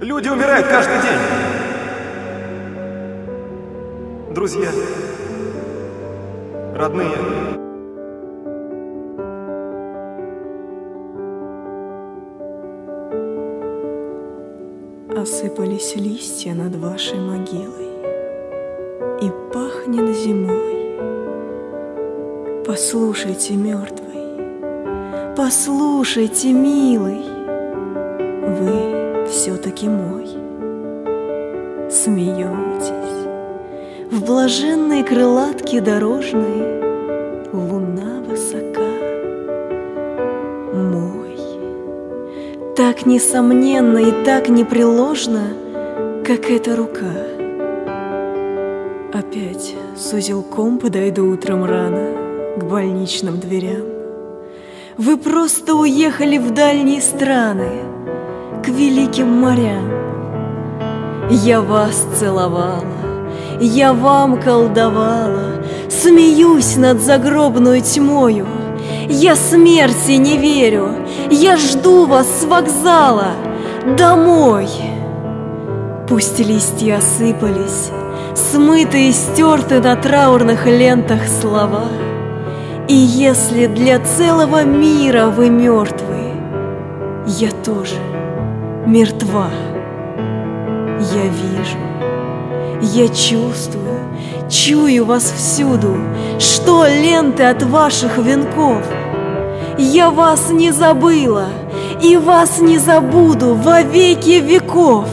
Люди умирают каждый день. Друзья, родные. Осыпались листья над вашей могилой, и пахнет зимой. Послушайте, мертвый, послушайте, милый, вы все-таки мой. Смеетесь, в блаженной крылатке дорожной луна высока. Мой. Так несомненно и так непреложно, как эта рука. Опять с узелком подойду утром рано к больничным дверям. Вы просто уехали в дальние страны, к великим морям. Я вас целовала, я вам колдовала, смеюсь над загробной тьмою. Я смерти не верю, я жду вас с вокзала домой. Пусть листья осыпались, смыты и стерты на траурных лентах слова. И если для целого мира вы мертвы, я тоже мертва. Я вижу, я чувствую, чую вас всюду, что ленты от ваших венков. Я вас не забыла и вас не забуду во веки веков.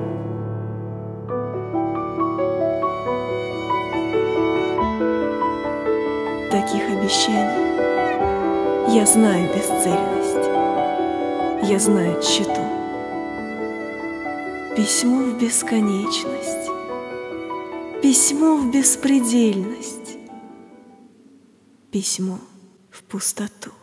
Таких обещаний я знаю бесцельность, я знаю тщету. Письмо в бесконечность, письмо в беспредельность, письмо в пустоту.